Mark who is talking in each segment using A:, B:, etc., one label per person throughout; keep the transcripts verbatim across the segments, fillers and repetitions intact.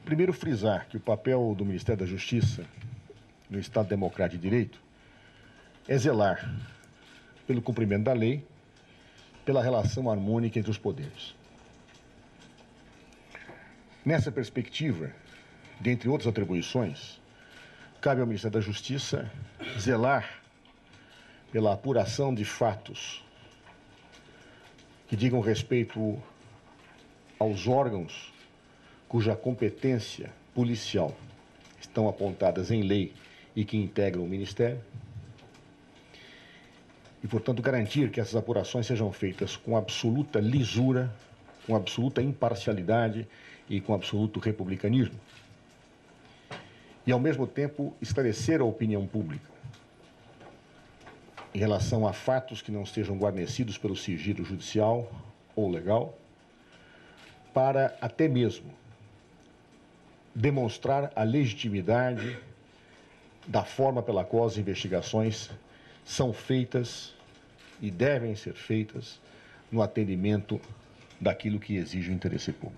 A: Primeiro, frisar que o papel do Ministério da Justiça no Estado Democrático de Direito é zelar pelo cumprimento da lei, pela relação harmônica entre os poderes. Nessa perspectiva, dentre outras atribuições, cabe ao Ministério da Justiça zelar pela apuração de fatos que digam respeito aos órgãos cuja competência policial estão apontadas em lei e que integram o Ministério, e, portanto, garantir que essas apurações sejam feitas com absoluta lisura, com absoluta imparcialidade e com absoluto republicanismo. E, ao mesmo tempo, esclarecer a opinião pública em relação a fatos que não estejam guarnecidos pelo sigilo judicial ou legal, para até mesmo demonstrar a legitimidade da forma pela qual as investigações são feitas e devem ser feitas no atendimento daquilo que exige o interesse público.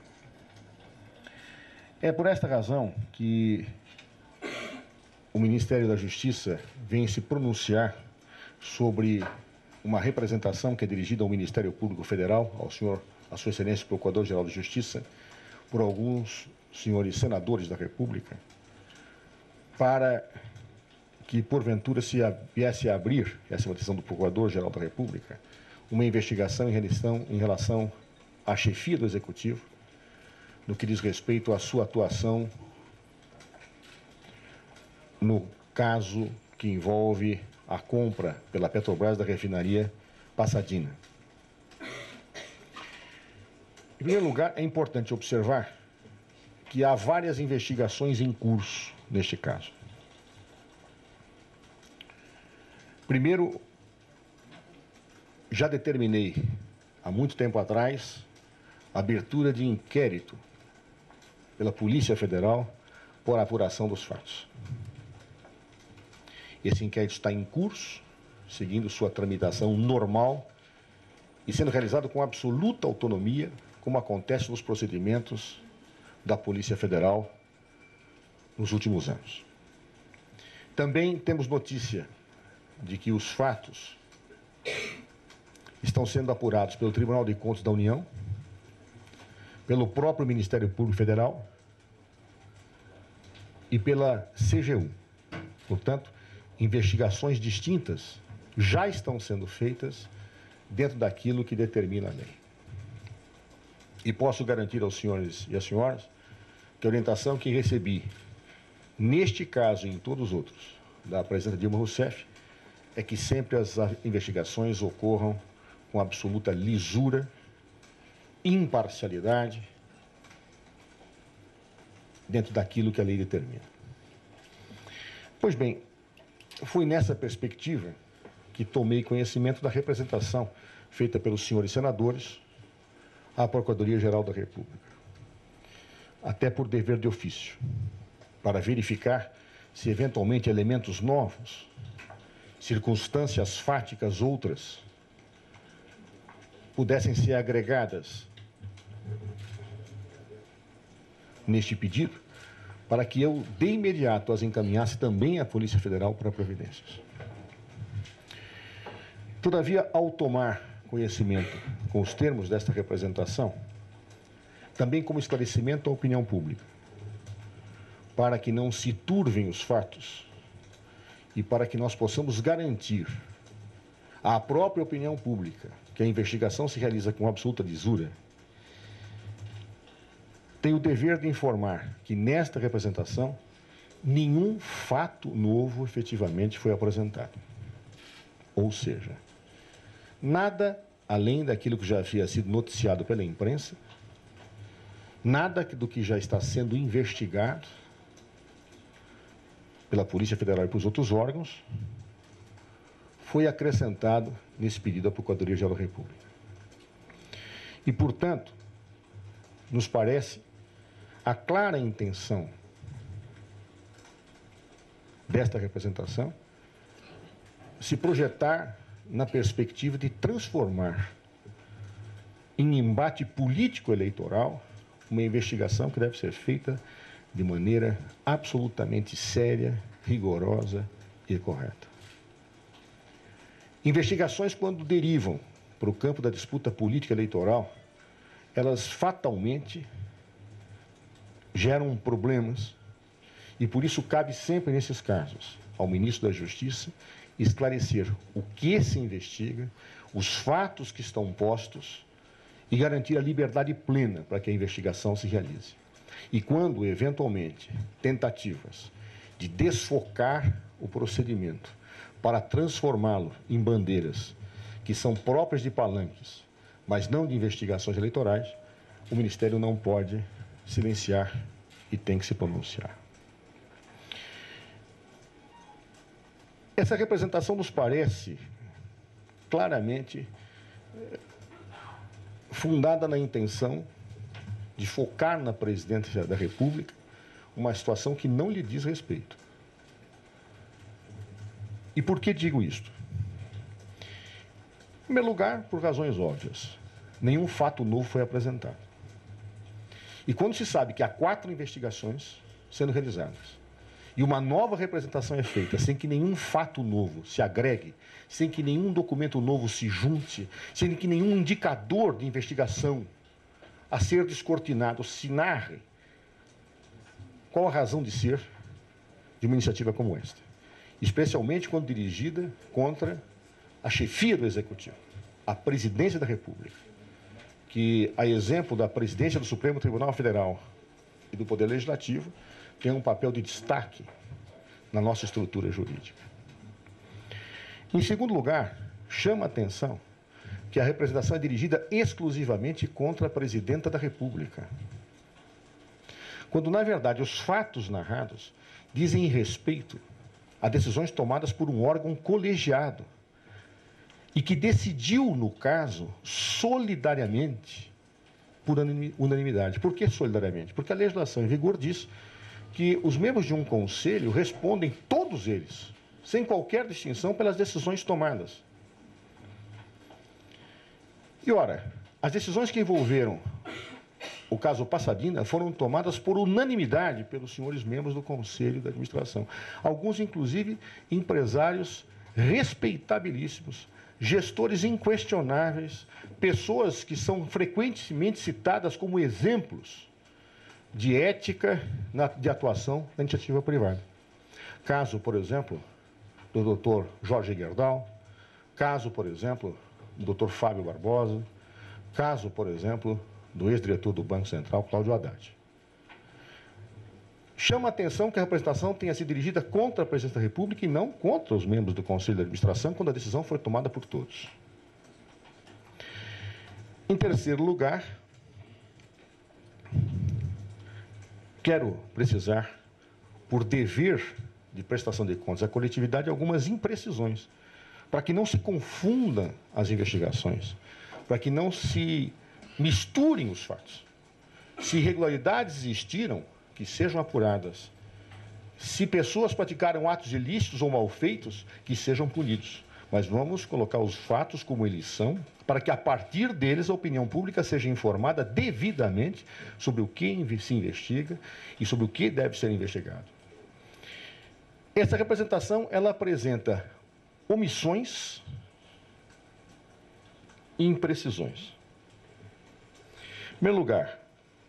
A: É por esta razão que o Ministério da Justiça vem se pronunciar sobre uma representação que é dirigida ao Ministério Público Federal, ao senhor, a Sua Excelência Procurador-Geral de Justiça, por alguns senhores senadores da República, para que, porventura, se viesse a abrir, essa é uma decisão do Procurador-Geral da República, uma investigação em relação, em relação à chefia do Executivo, no que diz respeito à sua atuação no caso que envolve a compra pela Petrobras da refinaria Passadina. Em primeiro lugar, é importante observar que há várias investigações em curso neste caso. Primeiro, já determinei, há muito tempo atrás, a abertura de inquérito pela Polícia Federal por apuração dos fatos. Esse inquérito está em curso, seguindo sua tramitação normal e sendo realizado com absoluta autonomia, como acontece nos procedimentos da Polícia Federal nos últimos anos. Também temos notícia de que os fatos estão sendo apurados pelo Tribunal de Contas da União, pelo próprio Ministério Público Federal e pela C G U. Portanto, investigações distintas já estão sendo feitas dentro daquilo que determina a lei. E posso garantir aos senhores e às senhoras que a orientação que recebi, neste caso e em todos os outros, da presidenta Dilma Rousseff, é que sempre as investigações ocorram com absoluta lisura, imparcialidade, dentro daquilo que a lei determina. Pois bem, foi nessa perspectiva que tomei conhecimento da representação feita pelos senhores senadores à Procuradoria-Geral da República, até por dever de ofício, para verificar se eventualmente elementos novos, circunstâncias fáticas outras, pudessem ser agregadas neste pedido, para que eu, de imediato, as encaminhasse também à Polícia Federal para providências. Todavia, ao tomar conhecimento com os termos desta representação, também como esclarecimento à opinião pública, para que não se turvem os fatos e para que nós possamos garantir à própria opinião pública que a investigação se realiza com absoluta lisura, tenho o dever de informar que nesta representação nenhum fato novo efetivamente foi apresentado. Ou seja, nada além daquilo que já havia sido noticiado pela imprensa, nada do que já está sendo investigado pela Polícia Federal e pelos outros órgãos foi acrescentado nesse pedido à Procuradoria-Geral da República. E, portanto, nos parece a clara intenção desta representação se projetar na perspectiva de transformar em embate político-eleitoral uma investigação que deve ser feita de maneira absolutamente séria, rigorosa e correta. Investigações, quando derivam para o campo da disputa política eleitoral, elas fatalmente geram problemas e, por isso, cabe sempre, nesses casos, ao ministro da Justiça esclarecer o que se investiga, os fatos que estão postos e garantir a liberdade plena para que a investigação se realize. E quando, eventualmente, tentativas de desfocar o procedimento para transformá-lo em bandeiras que são próprias de palanques, mas não de investigações eleitorais, o Ministério não pode silenciar e tem que se pronunciar. Essa representação nos parece claramente fundada na intenção de focar na presidência da República uma situação que não lhe diz respeito. E por que digo isto? Em primeiro lugar, por razões óbvias. Nenhum fato novo foi apresentado. E quando se sabe que há quatro investigações sendo realizadas e uma nova representação é feita sem que nenhum fato novo se agregue, sem que nenhum documento novo se junte, sem que nenhum indicador de investigação a ser descortinado se narre, qual a razão de ser de uma iniciativa como esta? Especialmente quando dirigida contra a chefia do Executivo, a Presidência da República, que, a exemplo da Presidência do Supremo Tribunal Federal e do Poder Legislativo, tem um papel de destaque na nossa estrutura jurídica. Em segundo lugar, chama a atenção que a representação é dirigida exclusivamente contra a Presidenta da República, quando, na verdade, os fatos narrados dizem respeito a decisões tomadas por um órgão colegiado e que decidiu, no caso, solidariamente, por unanimidade. Por que solidariamente? Porque a legislação em vigor diz que os membros de um conselho respondem, todos eles, sem qualquer distinção, pelas decisões tomadas. E, ora, as decisões que envolveram o caso Passadina foram tomadas por unanimidade pelos senhores membros do Conselho de Administração. Alguns, inclusive, empresários respeitabilíssimos, gestores inquestionáveis, pessoas que são frequentemente citadas como exemplos de ética na, de atuação na iniciativa privada. Caso, por exemplo, do doutor Jorge Gerdau, caso, por exemplo, do doutor Fábio Barbosa, caso, por exemplo, do ex-diretor do Banco Central, Cláudio Haddad. Chama a atenção que a representação tenha sido dirigida contra a Presidência da República e não contra os membros do Conselho de Administração, quando a decisão foi tomada por todos. Em terceiro lugar, quero precisar, por dever de prestação de contas à coletividade, algumas imprecisões, para que não se confundam as investigações, para que não se misturem os fatos. Se irregularidades existiram, que sejam apuradas. Se pessoas praticaram atos ilícitos ou malfeitos, que sejam punidos. Mas vamos colocar os fatos como eles são, para que a partir deles a opinião pública seja informada devidamente sobre o que se investiga e sobre o que deve ser investigado. Essa representação, ela apresenta omissões e imprecisões. Em primeiro lugar,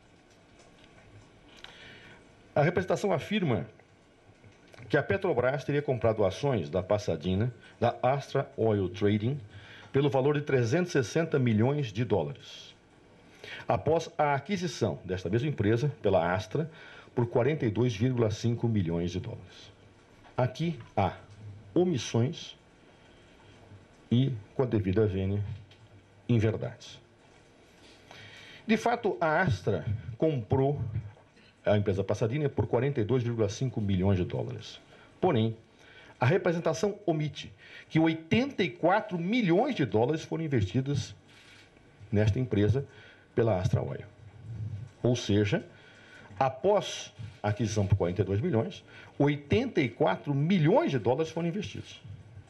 A: a representação afirma que a Petrobras teria comprado ações da Passadina, da Astra Oil Trading, pelo valor de trezentos e sessenta milhões de dólares, após a aquisição desta mesma empresa pela Astra por quarenta e dois vírgula cinco milhões de dólares. Aqui há omissões e, com a devida vênia, inverdades. De fato, a Astra comprou a empresa Passadina por quarenta e dois vírgula cinco milhões de dólares. Porém, a representação omite que oitenta e quatro milhões de dólares foram investidos nesta empresa pela Astra Oil. Ou seja, após a aquisição por quarenta e dois milhões, oitenta e quatro milhões de dólares foram investidos.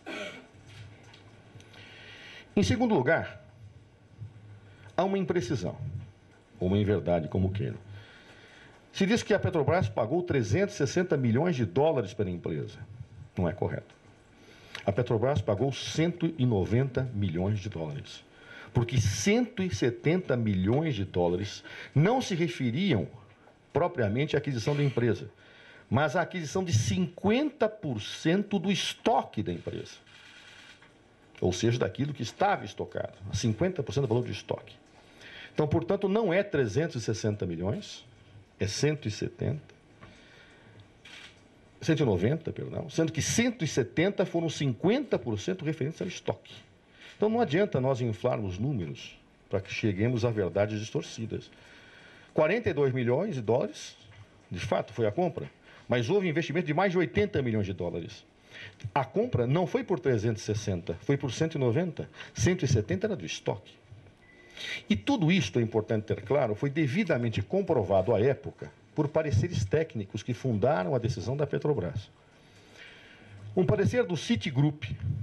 A: Em segundo lugar, há uma imprecisão, ou uma inverdade, como queiram. Se diz que a Petrobras pagou trezentos e sessenta milhões de dólares pela empresa. Não é correto. A Petrobras pagou cento e noventa milhões de dólares. Porque cento e setenta milhões de dólares não se referiam propriamente à aquisição da empresa, mas à aquisição de cinquenta por cento do estoque da empresa. Ou seja, daquilo que estava estocado, cinquenta por cento do valor do estoque. Então, portanto, não é trezentos e sessenta milhões, é cento e setenta, cento e noventa, perdão, sendo que cento e setenta foram cinquenta por cento referentes ao estoque. Então, não adianta nós inflarmos números para que cheguemos a verdades distorcidas. quarenta e dois milhões de dólares, de fato, foi a compra, mas houve investimento de mais de oitenta milhões de dólares. A compra não foi por trezentos e sessenta, foi por cento e noventa. cento e setenta era do estoque. E tudo isto, é importante ter claro, foi devidamente comprovado à época por pareceres técnicos que fundaram a decisão da Petrobras. Um parecer do Citigroup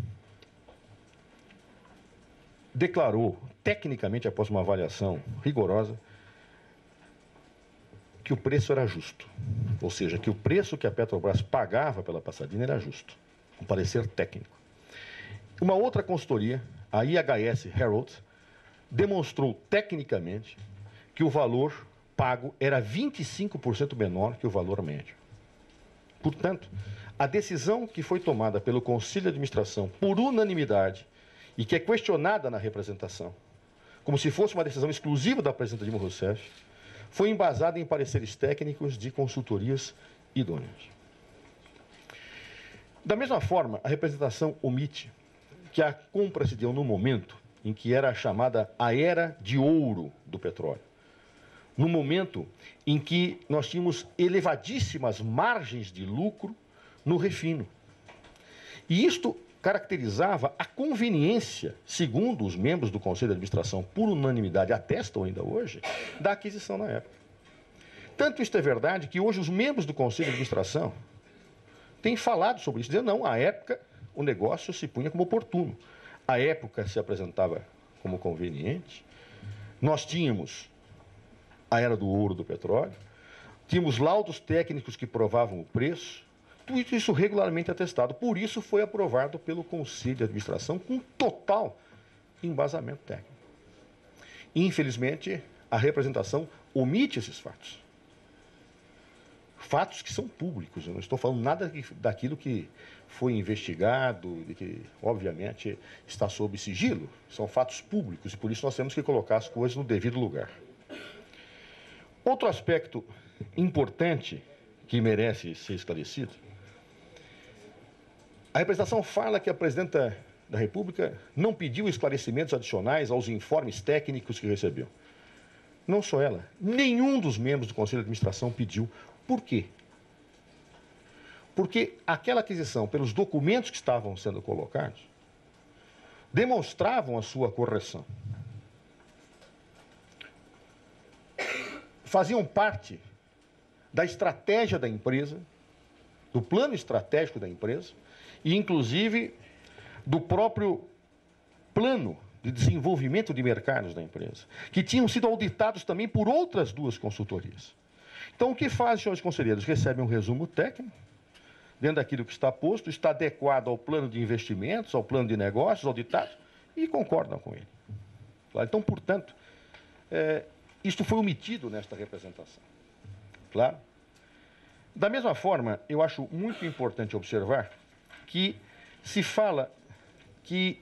A: declarou, tecnicamente, após uma avaliação rigorosa, que o preço era justo. Ou seja, que o preço que a Petrobras pagava pela Pasadena era justo. Um parecer técnico. Uma outra consultoria, a I H S Herald, demonstrou tecnicamente que o valor pago era vinte e cinco por cento menor que o valor médio. Portanto, a decisão que foi tomada pelo Conselho de Administração por unanimidade e que é questionada na representação, como se fosse uma decisão exclusiva da presidenta Dilma Rousseff, foi embasada em pareceres técnicos de consultorias idôneas. Da mesma forma, a representação omite que a compra se deu no momento em que era a chamada a era de ouro do petróleo. No momento em que nós tínhamos elevadíssimas margens de lucro no refino. E isto caracterizava a conveniência, segundo os membros do Conselho de Administração, por unanimidade, atestam ainda hoje, da aquisição na época. Tanto isto é verdade que hoje os membros do Conselho de Administração têm falado sobre isso, dizendo, não, à época o negócio se punha como oportuno. À época se apresentava como conveniente. Nós tínhamos a era do ouro do petróleo, tínhamos laudos técnicos que provavam o preço, tudo isso regularmente atestado. Por isso foi aprovado pelo Conselho de Administração com total embasamento técnico. Infelizmente, a representação omite esses fatos. Fatos que são públicos, eu não estou falando nada daquilo que foi investigado, de que, obviamente, está sob sigilo. São fatos públicos e, por isso, nós temos que colocar as coisas no devido lugar. Outro aspecto importante que merece ser esclarecido, a representação fala que a presidenta da República não pediu esclarecimentos adicionais aos informes técnicos que recebeu. Não só ela, nenhum dos membros do Conselho de Administração pediu. Por quê? Porque aquela aquisição, pelos documentos que estavam sendo colocados, demonstravam a sua correção. Faziam parte da estratégia da empresa, do plano estratégico da empresa, e inclusive do próprio plano de desenvolvimento de mercados da empresa, que tinham sido auditados também por outras duas consultorias. Então, o que fazem os senhores conselheiros? Recebem um resumo técnico, dentro daquilo que está posto, está adequado ao plano de investimentos, ao plano de negócios, auditados, e concordam com ele. Então, portanto, é, isto foi omitido nesta representação. Claro? Da mesma forma, eu acho muito importante observar que se fala que,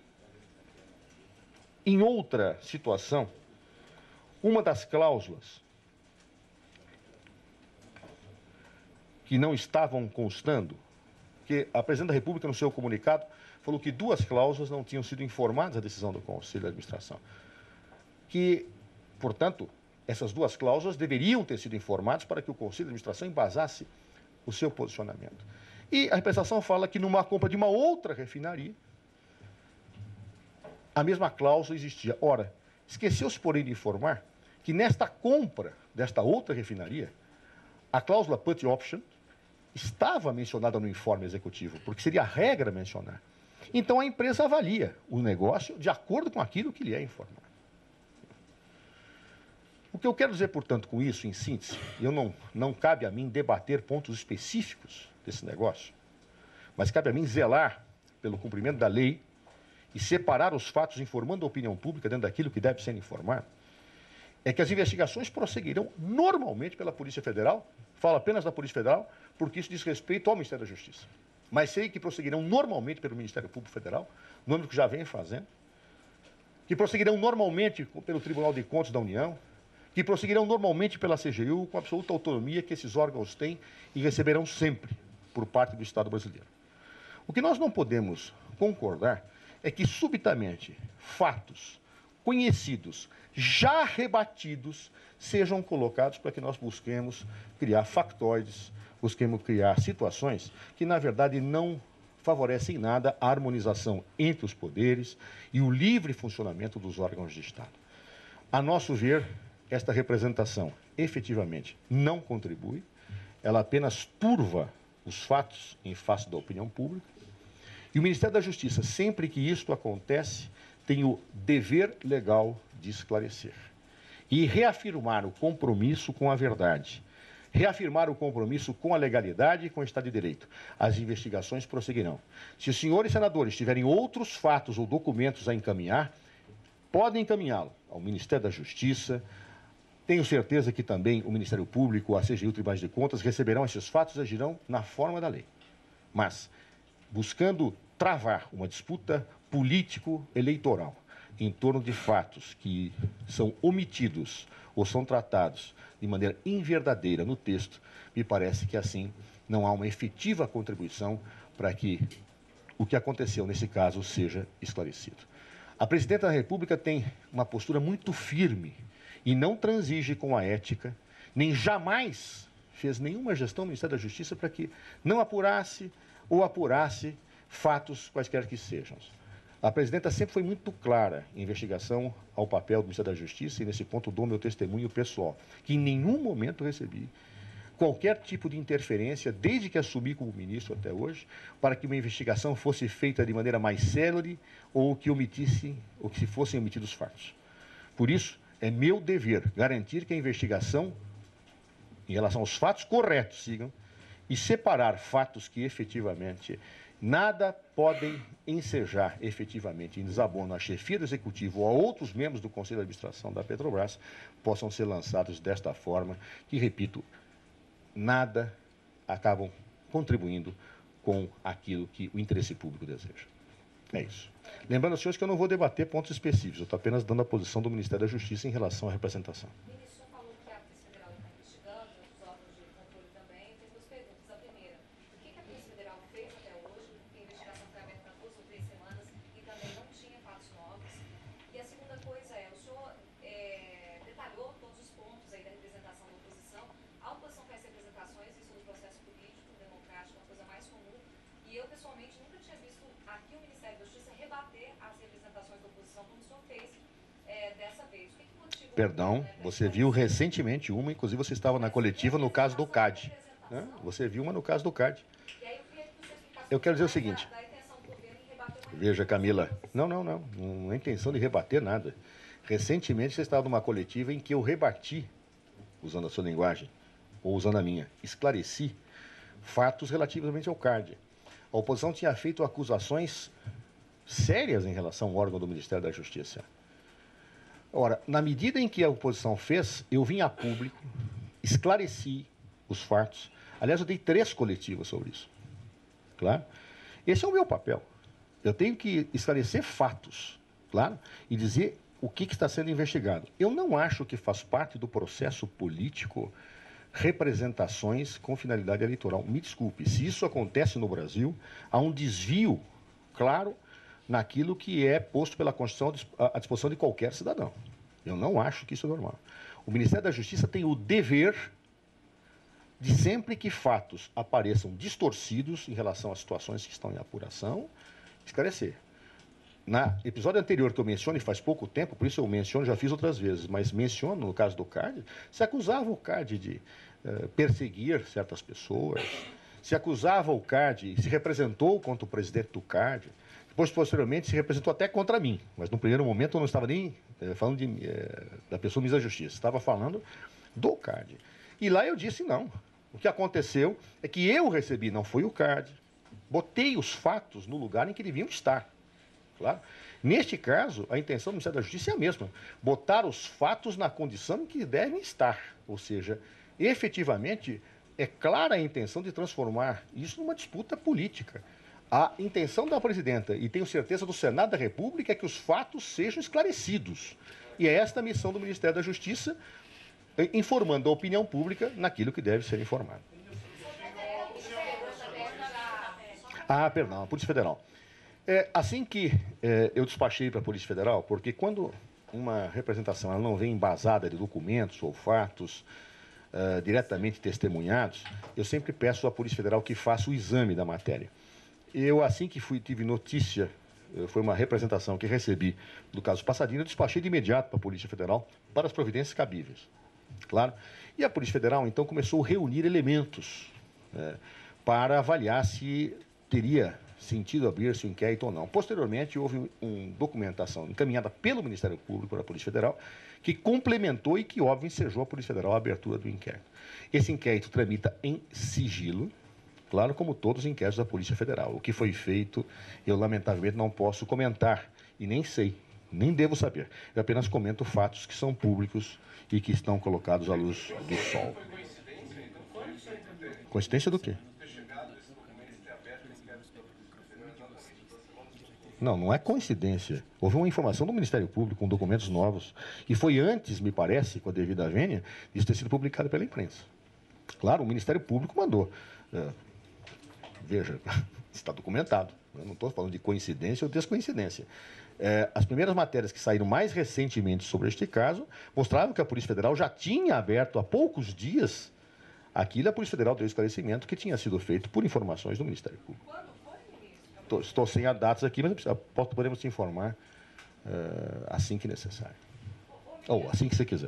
A: em outra situação, uma das cláusulas que não estavam constando, que a presidenta da República, no seu comunicado, falou que duas cláusulas não tinham sido informadas à decisão do Conselho de Administração. Que, portanto, essas duas cláusulas deveriam ter sido informadas para que o Conselho de Administração embasasse o seu posicionamento. E a representação fala que numa compra de uma outra refinaria, a mesma cláusula existia. Ora, esqueceu-se, porém, de informar que nesta compra desta outra refinaria, a cláusula put option estava mencionada no informe executivo, porque seria a regra mencionar. Então a empresa avalia o negócio de acordo com aquilo que lhe é informado. O que eu quero dizer, portanto, com isso, em síntese, eu não, não cabe a mim debater pontos específicos desse negócio, mas cabe a mim zelar pelo cumprimento da lei e separar os fatos informando a opinião pública dentro daquilo que deve ser informado, é que as investigações prosseguirão normalmente pela Polícia Federal, falo apenas da Polícia Federal, porque isso diz respeito ao Ministério da Justiça. Mas sei que prosseguirão normalmente pelo Ministério Público Federal, no âmbito que já vem fazendo, que prosseguirão normalmente pelo Tribunal de Contas da União, que prosseguirão normalmente pela C G U, com absoluta autonomia que esses órgãos têm e receberão sempre por parte do Estado brasileiro. O que nós não podemos concordar é que, subitamente, fatos conhecidos, já rebatidos, sejam colocados para que nós busquemos criar factoides, busquemos criar situações que, na verdade, não favorecem em nada a harmonização entre os poderes e o livre funcionamento dos órgãos de Estado. A nosso ver, esta representação efetivamente não contribui, ela apenas turva os fatos em face da opinião pública. E o Ministério da Justiça, sempre que isto acontece, tem o dever legal de esclarecer e reafirmar o compromisso com a verdade, reafirmar o compromisso com a legalidade e com o Estado de Direito. As investigações prosseguirão. Se os senhores senadores tiverem outros fatos ou documentos a encaminhar, podem encaminhá-lo ao Ministério da Justiça. Tenho certeza que também o Ministério Público, a C G U, Tribunais de Contas, receberão esses fatos e agirão na forma da lei. Mas, buscando travar uma disputa político-eleitoral em torno de fatos que são omitidos ou são tratados de maneira inverdadeira no texto, me parece que assim não há uma efetiva contribuição para que o que aconteceu nesse caso seja esclarecido. A Presidenta da República tem uma postura muito firme e não transige com a ética, nem jamais fez nenhuma gestão do Ministério da Justiça para que não apurasse ou apurasse fatos quaisquer que sejam. A presidenta sempre foi muito clara em investigação ao papel do Ministério da Justiça e, nesse ponto, dou meu testemunho pessoal, que em nenhum momento recebi qualquer tipo de interferência, desde que assumi como ministro até hoje, para que uma investigação fosse feita de maneira mais célere ou que omitisse, ou que se fossem omitidos fatos. Por isso, é meu dever garantir que a investigação, em relação aos fatos corretos, sigam, e separar fatos que efetivamente nada podem ensejar efetivamente em desabono à chefia do Executivo ou a outros membros do Conselho de Administração da Petrobras possam ser lançados desta forma, que, repito, nada acabam contribuindo com aquilo que o interesse público deseja. É isso. Lembrando, senhores, que eu não vou debater pontos específicos, eu estou apenas dando a posição do Ministério da Justiça em relação à representação.
B: O ministro falou que a Polícia Federal está investigando, os órgãos de controle também. Tem duas perguntas. A primeira, o que a Polícia Federal fez até hoje? Porque a investigação foi aberta há duas ou três semanas e também não tinha fatos novos. E a segunda coisa é, o senhor é, detalhou todos os pontos aí da representação da oposição. A oposição faz representações, isso no processo político, democrático, uma coisa mais comum. E eu, pessoalmente, nunca tinha visto aqui o Ministério da Justiça rebater as representações da oposição, como o senhor fez é, dessa vez. O que que motivou?
A: Perdão,
B: né,
A: você viu recentemente uma, inclusive você estava na coletiva no caso do C A D. Né? Você viu uma no caso do C A D.
B: E aí eu queria que você explicasse
A: Eu quero dizer o
B: mais
A: seguinte.
B: da, da intenção do governo em rebater uma
A: Veja, Camila, não, não, não, não é intenção de rebater nada. Recentemente você estava numa coletiva em que eu rebati, usando a sua linguagem, ou usando a minha, esclareci fatos relativamente ao C A D. A oposição tinha feito acusações sérias em relação ao órgão do Ministério da Justiça. Ora, na medida em que a oposição fez, eu vim a público, esclareci os fatos. Aliás, eu dei três coletivas sobre isso. Claro? Esse é o meu papel. Eu tenho que esclarecer fatos, claro, e dizer o que, que está sendo investigado. Eu não acho que faz parte do processo político representações com finalidade eleitoral. Me desculpe, se isso acontece no Brasil, há um desvio, claro, naquilo que é posto pela Constituição à disposição de qualquer cidadão. Eu não acho que isso é normal. O Ministério da Justiça tem o dever de, sempre que fatos apareçam distorcidos em relação às situações que estão em apuração, esclarecer. Na episódio anterior que eu menciono, e faz pouco tempo, por isso eu menciono, já fiz outras vezes, mas menciono no caso do C A D, se acusava o C A D de uh, perseguir certas pessoas, se acusava o C A D, se representou contra o presidente do C A D, Depois, posteriormente, se representou até contra mim, mas no primeiro momento eu não estava nem eh, falando de, eh, da pessoa ministra da Justiça, estava falando do C A R D. E lá eu disse não. O que aconteceu é que eu recebi, não foi o C A R D, botei os fatos no lugar em que deviam estar. Claro. Neste caso, a intenção do Ministério da Justiça é a mesma, botar os fatos na condição em que devem estar. Ou seja, efetivamente, é clara a intenção de transformar isso numa disputa política. A intenção da presidenta, e tenho certeza do Senado da República, é que os fatos sejam esclarecidos. E é esta a missão do Ministério da Justiça, informando a opinião pública naquilo que deve ser informado. Ah, perdão, a Polícia Federal. É, assim que é, eu despachei para a Polícia Federal, porque quando uma representação ela não vem embasada de documentos ou fatos uh, diretamente testemunhados, eu sempre peço à Polícia Federal que faça o exame da matéria. Eu, assim que fui, tive notícia, foi uma representação que recebi do caso Passadinha, eu despachei de imediato para a Polícia Federal para as providências cabíveis. Claro. E a Polícia Federal, então, começou a reunir elementos é, para avaliar se teria sentido abrir-se o inquérito ou não. Posteriormente, houve uma documentação encaminhada pelo Ministério Público para a Polícia Federal, que complementou e que, óbvio, ensejou a Polícia Federal a abertura do inquérito. Esse inquérito tramita em sigilo, claro, como todos os inquéritos da Polícia Federal. O que foi feito, eu lamentavelmente não posso comentar, e nem sei, nem devo saber. Eu apenas comento fatos que são públicos e que estão colocados à luz do sol. Coincidência do quê? Não, não é coincidência. Houve uma informação do Ministério Público com documentos novos, e foi antes, me parece, com a devida vênia, isso ter sido publicado pela imprensa. Claro, o Ministério Público mandou. É, veja, está documentado. Eu não estou falando de coincidência ou descoincidência. É, as primeiras matérias que saíram mais recentemente sobre este caso mostravam que a Polícia Federal já tinha aberto há poucos dias aquilo, a Polícia Federal deu esclarecimento que tinha sido feito por informações do Ministério Público. Quando foi, ministro? Estou, estou sem as datas aqui, mas podemos te informar uh, assim que necessário. Ou assim que você quiser.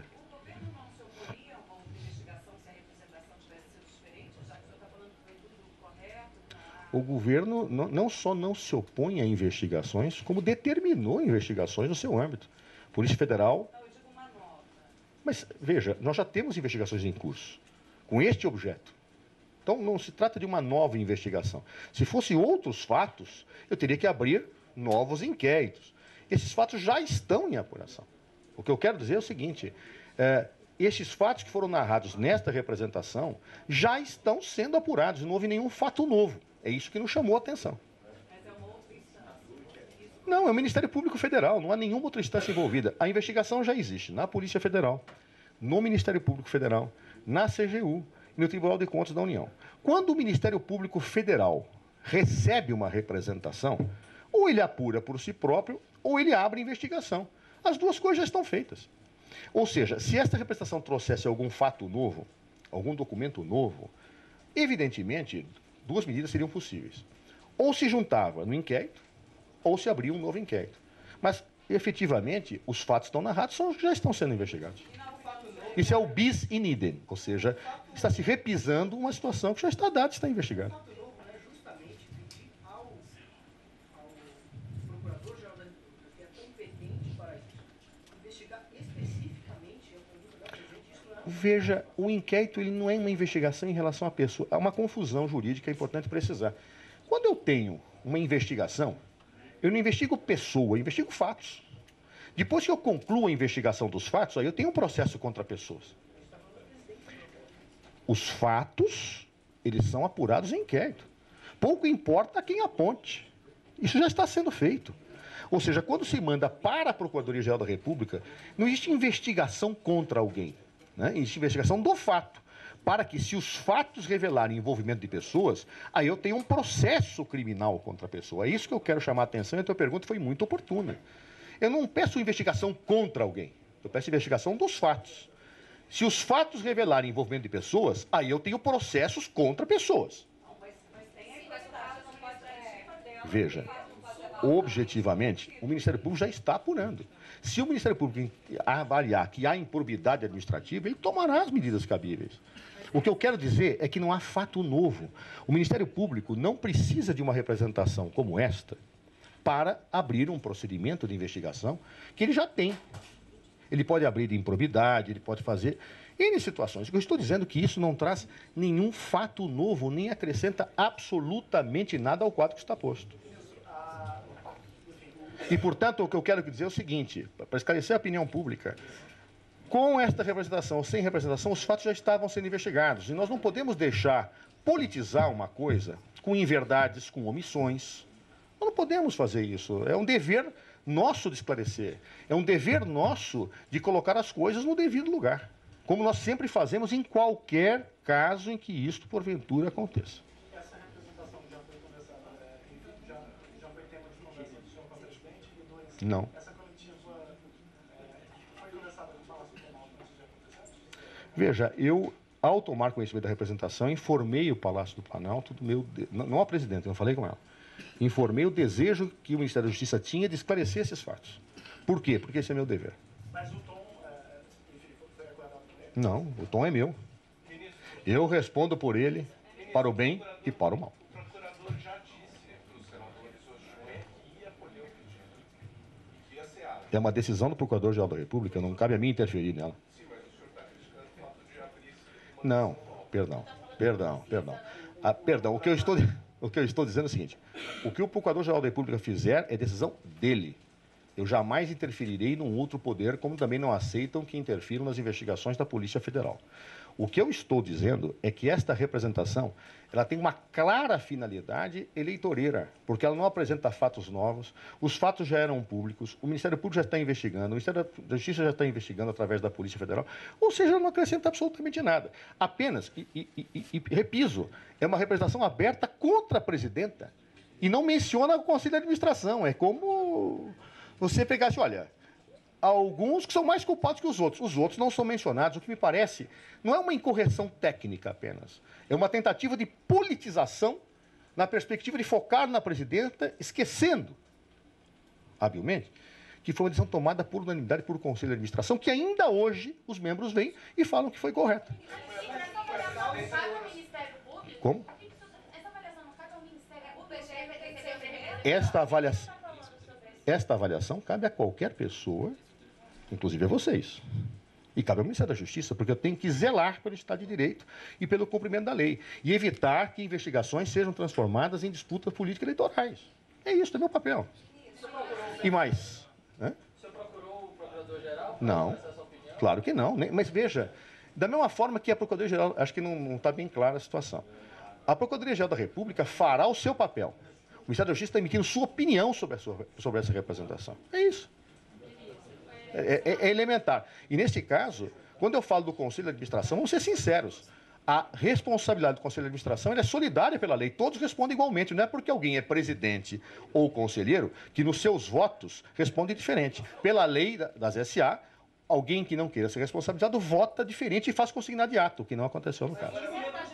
A: O governo não, não só não se opõe a investigações, como determinou investigações no seu âmbito. Polícia Federal... Não, eu digo uma nova. Mas, veja, nós já temos investigações em curso, com este objeto. Então, não se trata de uma nova investigação. Se fossem outros fatos, eu teria que abrir novos inquéritos. Esses fatos já estão em apuração. O que eu quero dizer é o seguinte, é, esses fatos que foram narrados nesta representação já estão sendo apurados, não houve nenhum fato novo. É isso que nos chamou a atenção. Mas é uma outra instância? Não, é o Ministério Público Federal, não há nenhuma outra instância envolvida. A investigação já existe na Polícia Federal, no Ministério Público Federal, na C G U e no Tribunal de Contas da União. Quando o Ministério Público Federal recebe uma representação, ou ele apura por si próprio, ou ele abre investigação. As duas coisas já estão feitas. Ou seja, se esta representação trouxesse algum fato novo, algum documento novo, evidentemente... duas medidas seriam possíveis. Ou se juntava no inquérito, ou se abria um novo inquérito. Mas, efetivamente, os fatos estão narrados, são, já estão sendo investigados. Isso é o bis in idem, ou seja, está se repisando uma situação que já está dada e está investigada. O fato novo é justamente pedir ao, ao procurador-geral da República, que é competente para isso, investigar especificamente a conduta da presidente. Veja, o inquérito ele não é uma investigação em relação à pessoa. Há uma confusão jurídica, é importante precisar. Quando eu tenho uma investigação, eu não investigo pessoa, eu investigo fatos. Depois que eu concluo a investigação dos fatos, aí eu tenho um processo contra pessoas. Os fatos, eles são apurados em inquérito. Pouco importa quem aponte. Isso já está sendo feito. Ou seja, quando se manda para a Procuradoria-Geral da República, não existe investigação contra alguém. Né? Existe investigação do fato, para que, se os fatos revelarem envolvimento de pessoas, aí eu tenho um processo criminal contra a pessoa. É isso que eu quero chamar a atenção, e a tua pergunta foi muito oportuna. Eu não peço investigação contra alguém, eu peço investigação dos fatos. Se os fatos revelarem envolvimento de pessoas, aí eu tenho processos contra pessoas. Veja, objetivamente, o Ministério Público já está apurando. Se o Ministério Público avaliar que há improbidade administrativa, ele tomará as medidas cabíveis. O que eu quero dizer é que não há fato novo. O Ministério Público não precisa de uma representação como esta para abrir um procedimento de investigação que ele já tem. Ele pode abrir de improbidade, ele pode fazer N situações. Eu estou dizendo que isso não traz nenhum fato novo, nem acrescenta absolutamente nada ao quadro que está posto. E, portanto, o que eu quero dizer é o seguinte, para esclarecer a opinião pública, com esta representação ou sem representação, os fatos já estavam sendo investigados. E nós não podemos deixar politizar uma coisa com inverdades, com omissões. Nós não podemos fazer isso. É um dever nosso de esclarecer. É um dever nosso de colocar as coisas no devido lugar. Como nós sempre fazemos em qualquer caso em que isto, porventura, aconteça.
C: Essa representação já foi conversada, é, já, já foi tema de conversa do senhor com a presidente e dois.
A: Não.
C: Essa coletiva é, foi conversada com o Palácio do Planalto antes de acontecer?
A: Veja, eu, ao tomar conhecimento da representação, informei o Palácio do Planalto do meu... De... Não a presidente, eu não falei com ela. Informei o desejo que o Ministério da Justiça tinha de esclarecer esses fatos. Por quê? Porque esse é meu dever.
C: Mas o tom, é, enfim, foi acordado por ele?
A: Não, o tom é meu. Eu respondo por ele, para o bem e para o mal.
D: O procurador já disse para os senadores Josué que ia acolher o pedido, que ia ser ágil.
A: É uma decisão do Procurador-Geral da República, não cabe a mim interferir nela.
D: Sim, mas o senhor está criticando o fato de abrir esse...
A: Não, perdão, perdão, perdão. Ah, perdão, o que eu estou... O que eu estou dizendo é o seguinte, o que o Procurador-Geral da República fizer é decisão dele. Eu jamais interferirei num outro poder, como também não aceitam que interfiram nas investigações da Polícia Federal. O que eu estou dizendo é que esta representação, ela tem uma clara finalidade eleitoreira, porque ela não apresenta fatos novos, os fatos já eram públicos, o Ministério Público já está investigando, o Ministério da Justiça já está investigando através da Polícia Federal, ou seja, ela não acrescenta absolutamente nada. Apenas, e, e, e, e repiso, é uma representação aberta contra a presidenta, e não menciona o Conselho de Administração. É como você pegasse, olha... alguns que são mais culpados que os outros. Os outros não são mencionados. O que me parece não é uma incorreção técnica apenas. É uma tentativa de politização na perspectiva de focar na presidenta, esquecendo, habilmente, que foi uma decisão tomada por unanimidade por Conselho de Administração, que ainda hoje os membros vêm e falam que foi correta.
B: Essa avaliação não cabe ao Ministério Público?
A: Como?
B: Essa avaliação não cabe ao Ministério Público? O P G R tem que ser o primeiro?
A: Esta avaliação, esta avaliação cabe a qualquer pessoa, inclusive a vocês. E cabe ao Ministério da Justiça, porque eu tenho que zelar pelo Estado de Direito e pelo cumprimento da lei. E evitar que investigações sejam transformadas em disputas políticas eleitorais. É isso, é meu papel. E mais? Hã?
E: O senhor procurou o Procurador-Geral?
A: Não, claro que não. Mas veja, da mesma forma que a Procuradoria-Geral, acho que não está bem clara a situação. A Procuradoria-Geral da República fará o seu papel. O Ministério da Justiça está emitindo sua opinião sobre, a sua, sobre essa representação. É isso. É, é, é elementar. E, nesse caso, quando eu falo do Conselho de Administração, vamos ser sinceros, a responsabilidade do Conselho de Administração ela é solidária pela lei, todos respondem igualmente, não é porque alguém é presidente ou conselheiro que nos seus votos responde diferente. Pela lei das S A, alguém que não queira ser responsabilizado vota diferente e faz consignar de ato, o que não aconteceu no caso.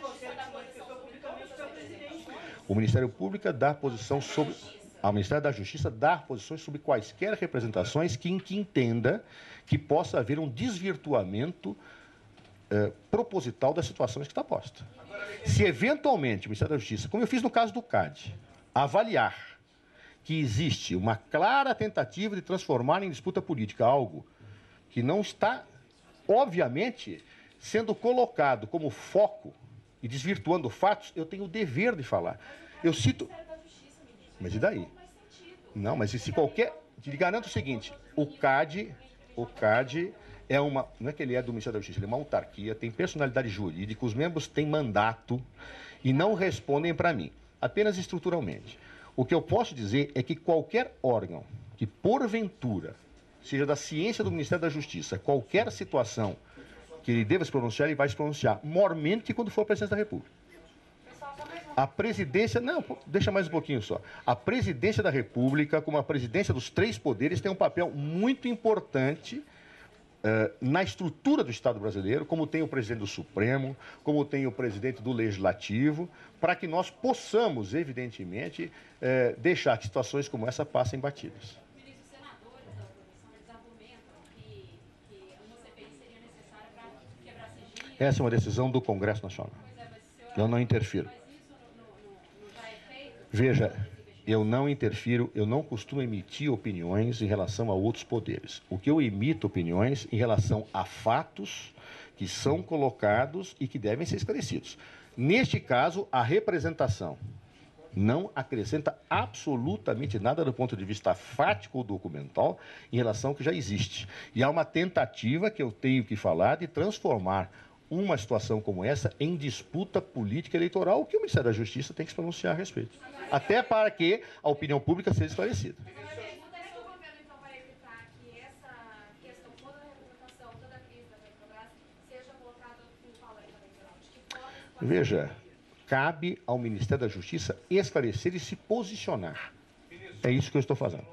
A: O Ministério Público dá posição sobre... Ao Ministério da Justiça dar posições sobre quaisquer representações que, que entenda que possa haver um desvirtuamento eh, proposital das situações que está posta. Se eventualmente o Ministério da Justiça, como eu fiz no caso do C A D, avaliar que existe uma clara tentativa de transformar em disputa política algo que não está, obviamente, sendo colocado como foco e desvirtuando fatos, eu tenho o dever de falar. Eu cito... Mas e daí? Não, mas e se qualquer... Te garanto o seguinte, o C A D, o C A D é uma... Não é que ele é do Ministério da Justiça, ele é uma autarquia, tem personalidade jurídica, os membros têm mandato e não respondem para mim, apenas estruturalmente. O que eu posso dizer é que qualquer órgão que, porventura, seja da ciência do Ministério da Justiça, qualquer situação que ele deva se pronunciar, ele vai se pronunciar, mormente quando for a presidência da República. A presidência, não, deixa mais um pouquinho só. A presidência da República, como a presidência dos três poderes, tem um papel muito importante uh, na estrutura do Estado brasileiro, como tem o presidente do Supremo, como tem o presidente do Legislativo, para que nós possamos, evidentemente, uh, deixar que situações como essa passem batidas.
B: Ministro, os senadores da oposição, eles argumentam que, que uma C P I seria necessária para quebrar sigilo.
A: Essa é uma decisão do Congresso Nacional.
B: Pois é, mas o senhor...
A: Eu não interfiro.
B: Mas isso não, não, não já é feito?
A: Veja, eu não interfiro, eu não costumo emitir opiniões em relação a outros poderes. O que eu emito opiniões em relação a fatos que são colocados e que devem ser esclarecidos. Neste caso, a representação não acrescenta absolutamente nada do ponto de vista fático ou documental em relação ao que já existe. E há uma tentativa que eu tenho que falar de transformar uma situação como essa em disputa política eleitoral, que o Ministério da Justiça tem que se pronunciar a respeito. Até para que a opinião pública seja esclarecida.
B: Como é que o governo, então, vai evitar que essa questão toda da representação, toda a crise da Petrobras, seja colocada em pauta eleitoral? De que forma isso pode
A: Veja, cabe ao Ministério da Justiça esclarecer e se posicionar. É isso que eu estou fazendo.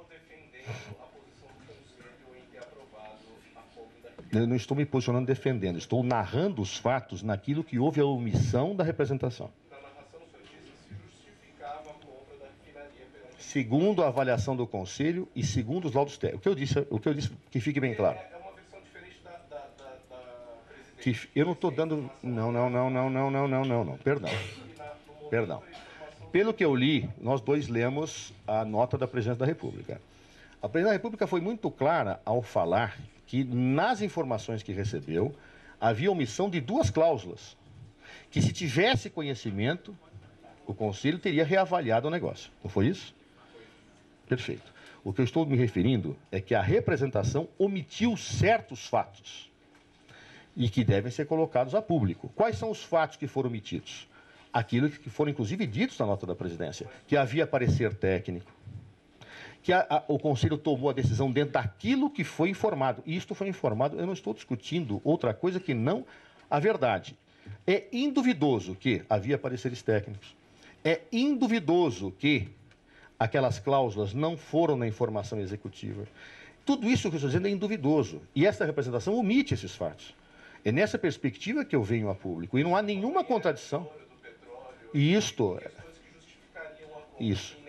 A: Eu não estou me posicionando defendendo, estou narrando os fatos naquilo que houve a omissão da representação.
D: Na narração, o senhor disse que se justificava a compra da refinaria perante...
A: Segundo a avaliação do Conselho e segundo os laudos técnicos. O que eu disse, o que eu disse que fique bem claro.
D: É uma versão diferente da, da, da, da presidente.
A: Que eu não estou dando... Não, não, não, não, não, não, não, não, não. Perdão. Perdão. Pelo que eu li, nós dois lemos a nota da Presidência da República. A Presidência da República foi muito clara ao falar que, nas informações que recebeu, havia omissão de duas cláusulas. Que, se tivesse conhecimento, o Conselho teria reavaliado o negócio. Não foi isso? Perfeito. O que eu estou me referindo é que a representação omitiu certos fatos e que devem ser colocados a público. Quais são os fatos que foram omitidos? Aquilo que foram, inclusive, ditos na nota da Presidência, que havia parecer técnico, que a, a, o Conselho tomou a decisão dentro daquilo que foi informado. E isto foi informado, eu não estou discutindo outra coisa que não a verdade. É induvidoso que havia pareceres técnicos. É induvidoso que aquelas cláusulas não foram na informação executiva. Tudo isso que eu estou dizendo é induvidoso. E essa representação omite esses fatos. É nessa perspectiva que eu venho a público. E não há nenhuma contradição. E isto... Isso.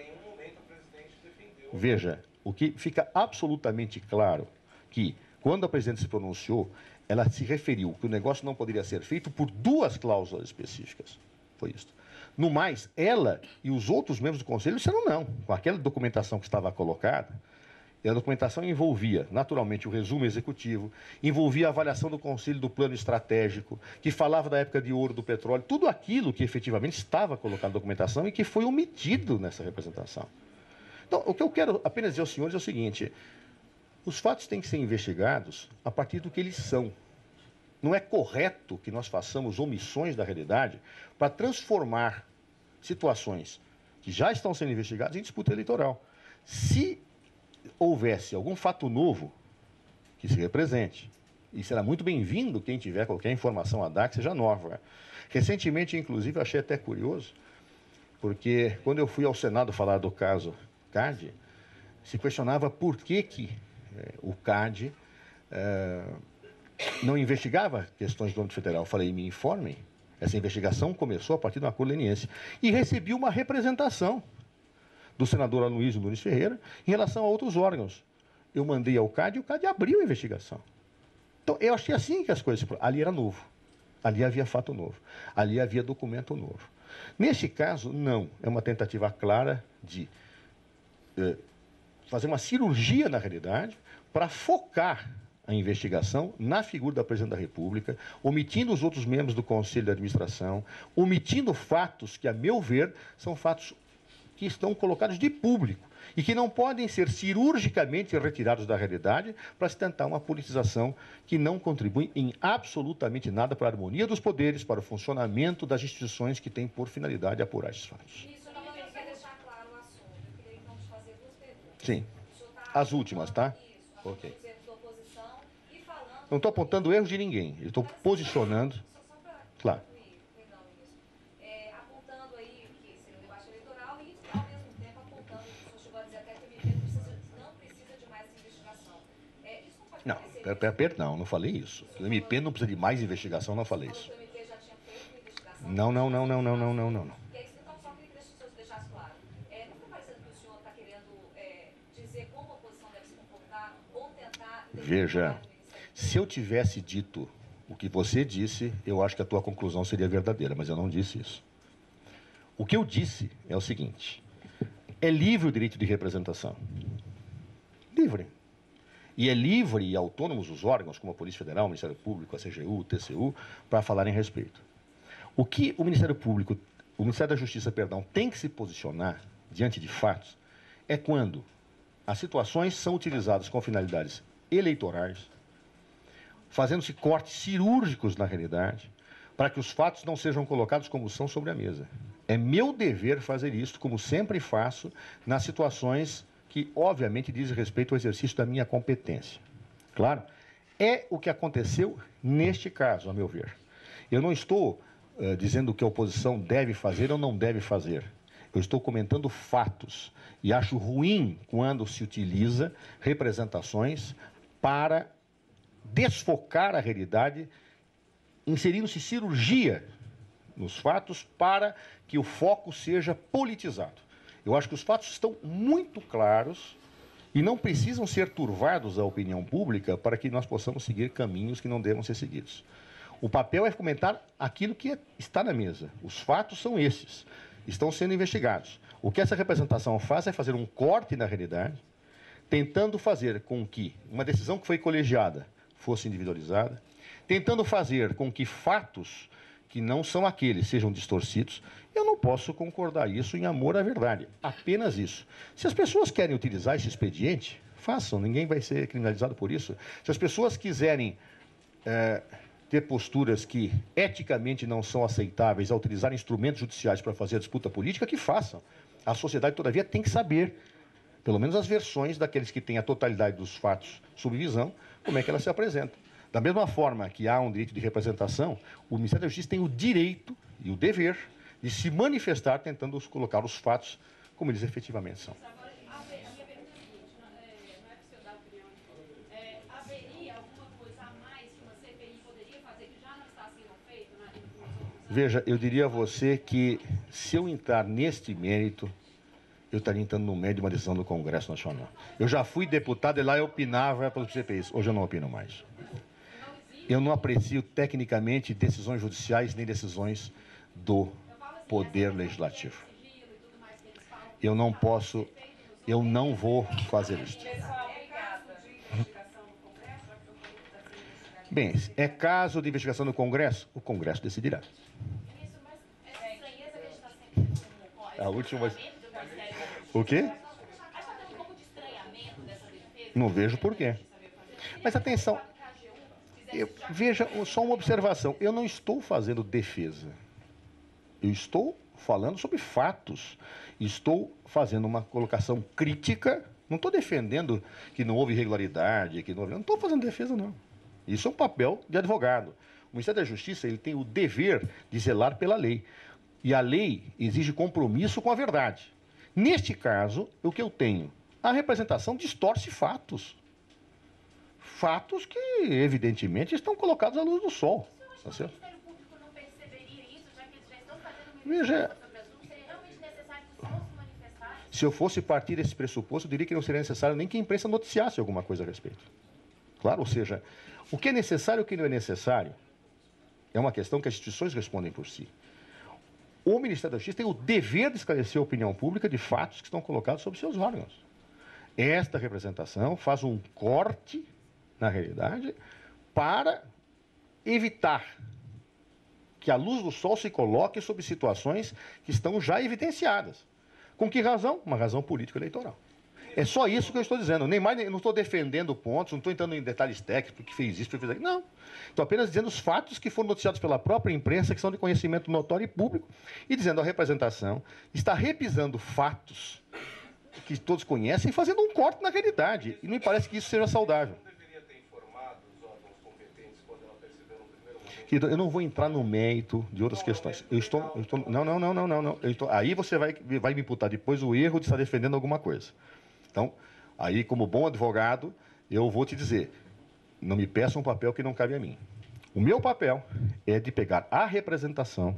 A: Veja, o que fica absolutamente claro que, quando a presidente se pronunciou, ela se referiu que o negócio não poderia ser feito por duas cláusulas específicas. Foi isso. No mais, ela e os outros membros do Conselho disseram não. Com aquela documentação que estava colocada, e a documentação envolvia, naturalmente, o resumo executivo, envolvia a avaliação do Conselho do plano estratégico, que falava da época de ouro do petróleo, tudo aquilo que efetivamente estava colocado na documentação e que foi omitido nessa representação. Então, o que eu quero apenas dizer aos senhores é o seguinte: os fatos têm que ser investigados a partir do que eles são. Não é correto que nós façamos omissões da realidade para transformar situações que já estão sendo investigadas em disputa eleitoral. Se houvesse algum fato novo que se represente, e será muito bem-vindo quem tiver qualquer informação a dar que seja nova. Recentemente, inclusive, eu achei até curioso, porque quando eu fui ao Senado falar do caso C A D, se questionava por que, que eh, o C A D eh, não investigava questões do âmbito federal. Eu falei, me informem. Essa investigação começou a partir de um acordo leniense. E recebi uma representação do senador Aloysio Nunes Ferreira em relação a outros órgãos. Eu mandei ao C A D e o C A D abriu a investigação. Então, eu achei assim que as coisas... Ali era novo. Ali havia fato novo. Ali havia documento novo. Neste caso, não. É uma tentativa clara de eh, fazer uma cirurgia na realidade para focar a investigação na figura da Presidente da República, omitindo os outros membros do Conselho de Administração, omitindo fatos que, a meu ver, são fatos que estão colocados de público e que não podem ser cirurgicamente retirados da realidade para se tentar uma politização que não contribui em absolutamente nada para a harmonia dos poderes, para o funcionamento das instituições que têm por finalidade apurar esses fatos.
B: Isso não quer deixar claro o assunto. Eu queria, então, te fazer duas perguntas.
A: Sim.
B: O senhor tá
A: As últimas, tá?
B: Isso,
A: Ok.
B: os erros da oposição e falando...
A: Não estou apontando erros de ninguém, eu estou posicionando...
B: Só, só para
A: Claro.
B: concluir, perdão, isso. É, apontando aí que seria um debate eleitoral e, ao mesmo tempo, apontando, o senhor chegou a dizer até que o M P não precisa, não precisa de mais investigação. É, isso não pode
A: Não,
B: parecer...
A: per- per- perdão, não falei isso. O M P não precisa de mais investigação, não falei isso.
B: O M P já tinha feito uma investigação...
A: Não, não, não, não, não, não, não, não. não.
B: E aí, então, só queria que o senhor deixasse claro. É, não está parecendo que o senhor está querendo é, dizer como a oposição deve se comportar ou tentar...
A: Veja, se eu tivesse dito o que você disse, eu acho que a tua conclusão seria verdadeira, mas eu não disse isso. O que eu disse é o seguinte: É livre o direito de representação. Livre. E é livre e autônomos os órgãos, como a Polícia Federal, o Ministério Público, a C G U, o T C U, para falarem a respeito. O que o Ministério Público, o Ministério da Justiça, perdão, tem que se posicionar diante de fatos é quando as situações são utilizadas com finalidades eleitorais, fazendo-se cortes cirúrgicos na realidade, para que os fatos não sejam colocados como são sobre a mesa. É meu dever fazer isso, como sempre faço, nas situações que, obviamente, dizem respeito ao exercício da minha competência. Claro, é o que aconteceu neste caso, a meu ver. Eu não estou uh, dizendo o que a oposição deve fazer ou não deve fazer. Eu estou comentando fatos. E acho ruim quando se utiliza representações para desfocar a realidade, inserindo-se cirurgia nos fatos para que o foco seja politizado. Eu acho que os fatos estão muito claros e não precisam ser turvados à opinião pública para que nós possamos seguir caminhos que não devam ser seguidos. O papel é comentar aquilo que está na mesa. Os fatos são esses, estão sendo investigados. O que essa representação faz é fazer um corte na realidade, tentando fazer com que uma decisão que foi colegiada fosse individualizada, tentando fazer com que fatos que não são aqueles sejam distorcidos. Eu não posso concordar isso em amor à verdade, apenas isso. Se as pessoas querem utilizar esse expediente, façam, ninguém vai ser criminalizado por isso. Se as pessoas quiserem é, ter posturas que eticamente não são aceitáveis, a utilizar instrumentos judiciais para fazer a disputa política, que façam. A sociedade, todavia, tem que saber, pelo menos as versões daqueles que têm a totalidade dos fatos sob visão, como é que ela se apresenta. Da mesma forma que há um direito de representação, o Ministério da Justiça tem o direito e o dever de se manifestar tentando colocar os fatos como eles efetivamente são.
F: Agora, a minha pergunta é a seguinte, não é, não é para o senhor dar opinião, é, haveria alguma coisa a mais que uma C P I poderia fazer que já não está sendo feito na, nos outros anos?
A: Veja, eu diria a você que se eu entrar neste mérito, eu estaria entrando no meio de uma decisão do Congresso Nacional. Eu já fui deputado e lá eu opinava para os C P Is, hoje eu não opino mais. Eu não aprecio tecnicamente decisões judiciais nem decisões do Poder Legislativo. Eu não posso, eu não vou fazer isso. Bem, é caso de investigação no Congresso, o Congresso decidirá. A última... O quê? Não vejo por quê. Mas atenção, eu, veja só uma observação. Eu não estou fazendo defesa. Eu estou falando sobre fatos. Estou fazendo uma colocação crítica. Não estou defendendo que não houve irregularidade, que não houve... Não estou fazendo defesa, não. Isso é um papel de advogado. O Ministério da Justiça ele tem o dever de zelar pela lei. E a lei exige compromisso com a verdade. Neste caso, o que eu tenho? A representação distorce fatos. Fatos que, evidentemente, estão colocados à luz do sol. Tá certo?
F: O Ministério Público não perceberia isso, já que eles já estão fazendo uma
A: Veja,
F: investigação sobre assuntos? Seria realmente necessário que os se manifestassem?
A: se eu fosse partir desse pressuposto, eu diria que não seria necessário nem que a imprensa noticiasse alguma coisa a respeito. Claro, ou seja, o que é necessário e o que não é necessário é uma questão que as instituições respondem por si. O Ministério da Justiça tem o dever de esclarecer a opinião pública de fatos que estão colocados sobre seus órgãos. Esta representação faz um corte na realidade para evitar que a luz do sol se coloque sobre situações que estão já evidenciadas. Com que razão? Uma razão político-eleitoral. É só isso que eu estou dizendo. Nem mais, não estou defendendo pontos, não estou entrando em detalhes técnicos, porque fez isso, porque fez aquilo. Não. Estou apenas dizendo os fatos que foram noticiados pela própria imprensa, que são de conhecimento notório e público, e dizendo a representação está repisando fatos que todos conhecem, fazendo um corte na realidade. E não me parece que isso seja saudável.
D: Não deveria ter informado os órgãos competentes quando ela percebeu no primeiro momento?
A: Querido, eu não vou entrar no mérito de outras questões. Eu estou, eu estou, não, não, não, não, não, não. Eu estou, aí você vai, vai me imputar depois o erro de estar defendendo alguma coisa. Então, aí, como bom advogado, eu vou te dizer, não me peça um papel que não cabe a mim. O meu papel é de pegar a representação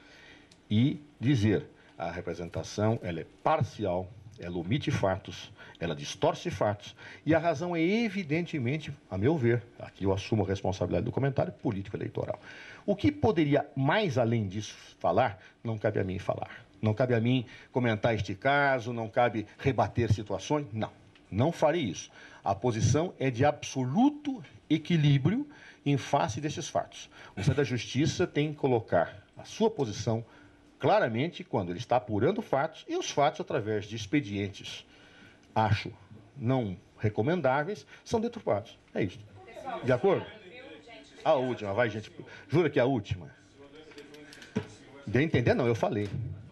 A: e dizer, a representação ela é parcial, ela omite fatos, ela distorce fatos, e a razão é evidentemente, a meu ver, aqui eu assumo a responsabilidade do comentário, político-eleitoral. O que poderia mais além disso falar, não cabe a mim falar. Não cabe a mim comentar este caso, não cabe rebater situações. Não, não farei isso. A posição é de absoluto equilíbrio em face desses fatos. O Ministério da Justiça tem que colocar a sua posição claramente quando ele está apurando fatos, e os fatos, através de expedientes, acho, não recomendáveis, são deturpados. É isso. De acordo? A última, vai, gente. Jura que é a última? Deu a entender? Não, eu falei.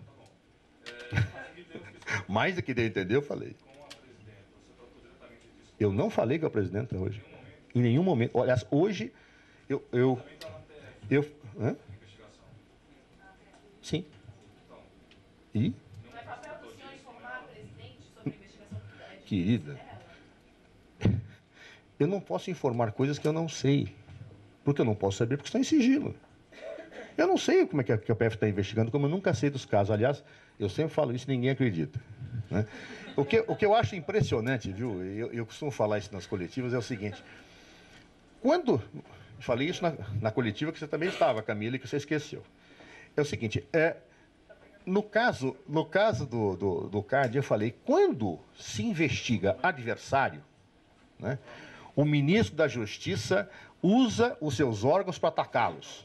A: Mais do que deu a entender, eu falei. Eu não falei com a presidenta hoje. Em nenhum momento. Aliás, hoje, eu... eu, eu hã? Sim. E?
F: Não é papel do senhor informar a presidente sobre a investigação que
A: Querida, eu não posso informar coisas que eu não sei. Porque eu não posso saber, porque está em sigilo. Eu não sei como é que a P F está investigando, como eu nunca sei dos casos. Aliás, eu sempre falo isso e ninguém acredita. Né? O, que, o que eu acho impressionante, viu? Eu, eu costumo falar isso nas coletivas, é o seguinte. Quando... Falei isso na, na coletiva que você também estava, Camila, e que você esqueceu. É o seguinte, é, no caso, no caso do, do, do C A D, eu falei, quando se investiga adversário, né, o ministro da Justiça usa os seus órgãos para atacá-los.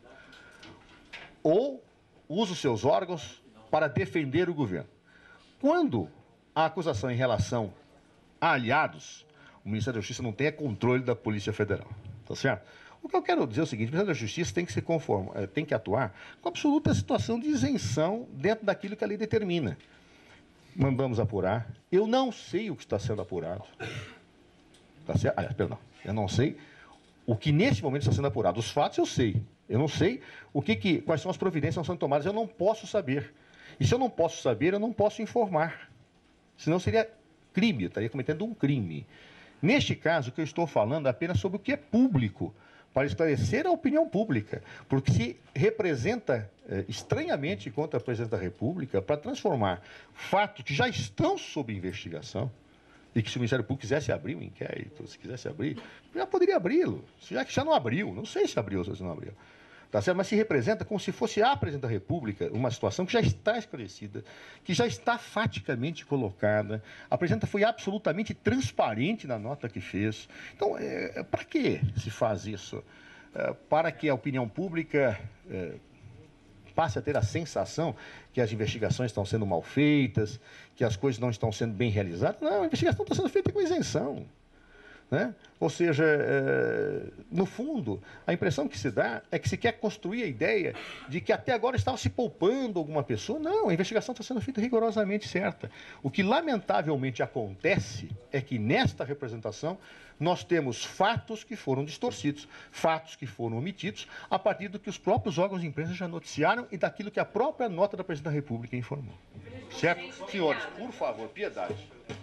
A: Ou usa os seus órgãos para defender o governo. Quando a acusação em relação a aliados, o Ministério da Justiça não tem controle da Polícia Federal. Tá certo? O que eu quero dizer é o seguinte, o Ministério da Justiça tem que se conformar, tem que atuar com absoluta situação de isenção dentro daquilo que a lei determina. Mandamos apurar. Eu não sei o que está sendo apurado. Tá certo? Ah, perdão. Eu não sei o que nesse momento está sendo apurado. Os fatos eu sei. Eu não sei o que, que, quais são as providências que estão sendo tomadas. Eu não posso saber. E se eu não posso saber, eu não posso informar. Senão seria crime, eu estaria cometendo um crime. Neste caso, o que eu estou falando é apenas sobre o que é público, para esclarecer a opinião pública, porque se representa eh, estranhamente contra a presidente da República para transformar fatos que já estão sob investigação, e que se o Ministério Público quisesse abrir um inquérito, se quisesse abrir, já poderia abri-lo, já que já não abriu, não sei se abriu ou se não abriu. Tá certo? Mas se representa como se fosse a presidente da República, uma situação que já está esclarecida, que já está faticamente colocada. A presidenta foi absolutamente transparente na nota que fez. Então, é, para que se faz isso? É, para que a opinião pública é, passe a ter a sensação que as investigações estão sendo mal feitas, que as coisas não estão sendo bem realizadas? Não, a investigação está sendo feita com isenção. Né? Ou seja, é, no fundo, a impressão que se dá é que se quer construir a ideia de que até agora estava se poupando alguma pessoa. Não, a investigação está sendo feita rigorosamente certa. O que lamentavelmente acontece é que nesta representação nós temos fatos que foram distorcidos, fatos que foram omitidos, a partir do que os próprios órgãos de imprensa já noticiaram e daquilo que a própria nota da Presidente da República informou. Certo? Senhores, por favor, piedade.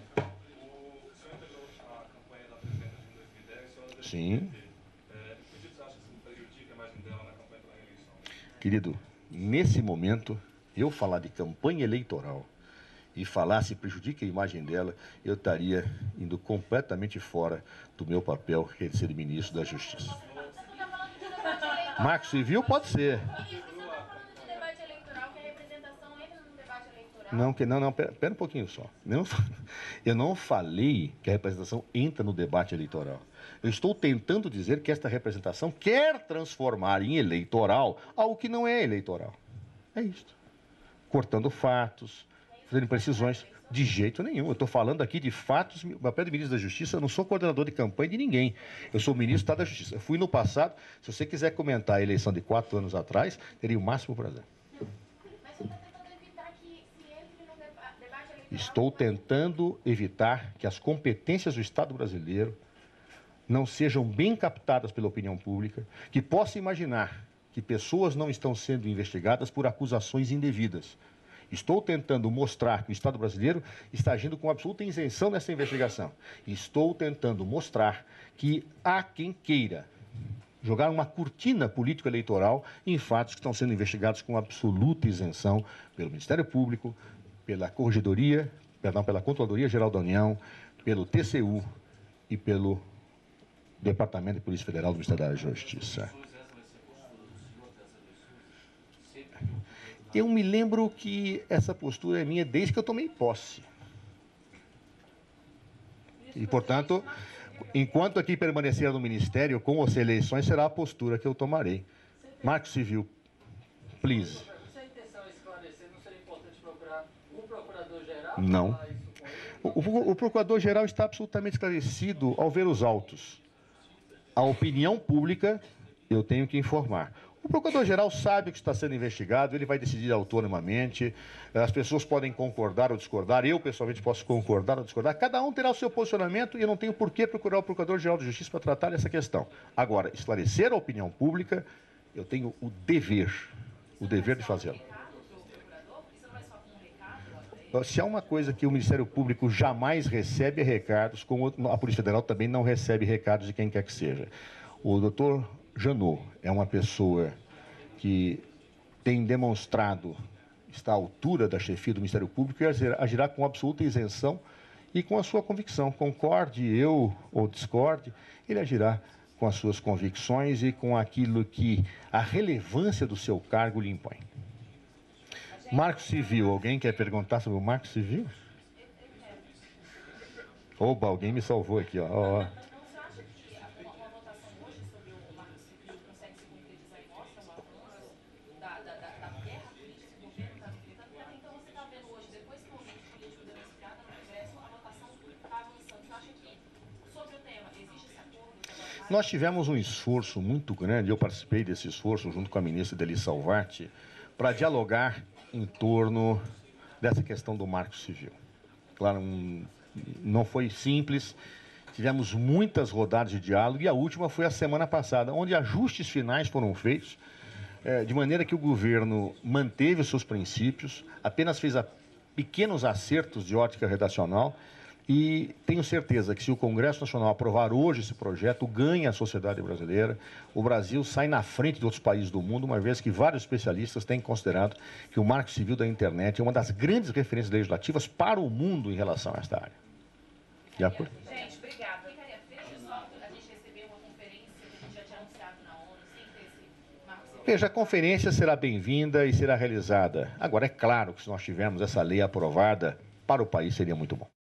A: Sim. Querido, nesse momento, eu falar de campanha eleitoral e falar se prejudica a imagem dela, eu estaria indo completamente fora do meu papel, que é de ser ministro da Justiça. Marco Civil pode ser. Não, que não, não, pera, pera um pouquinho só. Eu não, eu não falei que a representação entra no debate eleitoral. Eu estou tentando dizer que esta representação quer transformar em eleitoral algo que não é eleitoral. É isso. Cortando fatos, fazendo precisões. De jeito nenhum. Eu estou falando aqui de fatos. O papel de ministro da Justiça, eu não sou coordenador de campanha de ninguém. Eu sou ministro do Estado da Justiça. Eu fui no passado. Se você quiser comentar a eleição de quatro anos atrás, teria o máximo prazer. Estou tentando evitar que as competências do Estado brasileiro não sejam bem captadas pela opinião pública, que possa imaginar que pessoas não estão sendo investigadas por acusações indevidas. Estou tentando mostrar que o Estado brasileiro está agindo com absoluta isenção nessa investigação. Estou tentando mostrar que há quem queira jogar uma cortina político-eleitoral em fatos que estão sendo investigados com absoluta isenção pelo Ministério Público, pela Corregedoria, perdão, pela Controladoria Geral da União, pelo T C U e pelo Departamento de Polícia Federal do Ministério da Justiça. Eu me lembro que essa postura é minha desde que eu tomei posse. E, portanto, enquanto aqui permanecer no Ministério, com ou sem eleições, será a postura que eu tomarei. Marco Civil, please.
E: Se a intenção é esclarecer, não seria importante procurar o procurador-geral?
A: Não.
E: Falar isso com ele?
A: O, o, o Procurador-Geral está absolutamente esclarecido ao ver os autos. A opinião pública, eu tenho que informar. O Procurador-Geral sabe que está sendo investigado, ele vai decidir autonomamente, as pessoas podem concordar ou discordar, eu pessoalmente posso concordar ou discordar, cada um terá o seu posicionamento e eu não tenho por que procurar o Procurador-Geral de Justiça para tratar dessa questão. Agora, esclarecer a opinião pública, eu tenho o dever, o dever de fazê-lo. Se há uma coisa que o Ministério Público jamais recebe é recados, como a Polícia Federal também não recebe recados de quem quer que seja. O doutor Janot é uma pessoa que tem demonstrado estar à altura da chefia do Ministério Público e agirá com absoluta isenção e com a sua convicção. Concorde eu ou discorde, ele agirá com as suas convicções e com aquilo que a relevância do seu cargo lhe impõe. Marco Civil, alguém quer perguntar sobre o Marco Civil? Oba, alguém me salvou aqui, ó. ó, ó.
B: Você acha que uma, uma votação hoje sobre o Marco Civil consegue se concretizar e mostra um avanço da, da, da, da guerra política que o governo está enfrentando? Porque até então você está vendo hoje, depois que o ambiente político deu uma esfriada no Congresso, a votação está avançando. Você acha que, sobre o tema, existe esse acordo?
A: Nós tivemos um esforço muito grande, eu participei desse esforço junto com a ministra Deli Salvati, para dialogar em torno dessa questão do Marco Civil. Claro, um, não foi simples, tivemos muitas rodadas de diálogo e a última foi a semana passada, onde ajustes finais foram feitos, é, de maneira que o governo manteve os seus princípios, apenas fez a, pequenos acertos de ótica redacional e tenho certeza que se o Congresso Nacional aprovar hoje esse projeto, ganha a sociedade brasileira, o Brasil sai na frente de outros países do mundo, uma vez que vários especialistas têm considerado que o Marco Civil da internet é uma das grandes referências legislativas para o mundo em relação a esta área. De acordo?
B: Gente, obrigada. Deixa só a gente receber uma conferência que a gente já tinha anunciado na ONU, sem ter esse Marco Civil.
A: Veja, a conferência será bem-vinda e será realizada. Agora, é claro que se nós tivermos essa lei aprovada, para o país seria muito bom.